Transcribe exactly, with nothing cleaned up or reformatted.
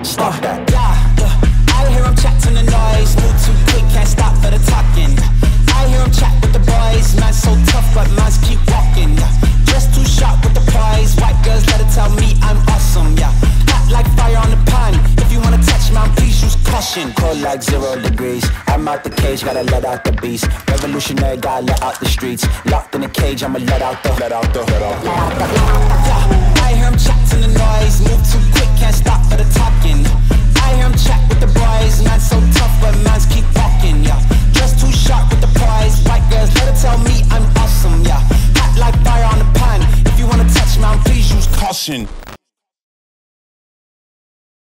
Stop that. Yeah, yeah. I hear him chat to the noise. Move too quick, can't stop for the talking. I hear him chat with the boys. Man's so tough, but man's keep walking. Yeah. Dressed too sharp with the prize. White girls let her tell me I'm awesome. Yeah, hot like fire on the pan. If you wanna touch man, please use caution. Cold like zero degrees. I'm out the cage, gotta let out the beast. Revolutionary, gotta let out the streets. Locked in a cage, I'ma let out the, let out the, let out the. Yeah, I hear him chat to the noise. Move too quick, can't stop for the top.